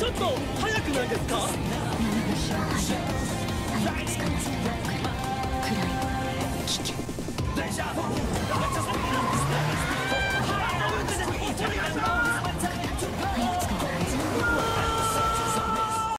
っと早くないですか？ 波の日は早い。早くつかませておくから。暗い。危険。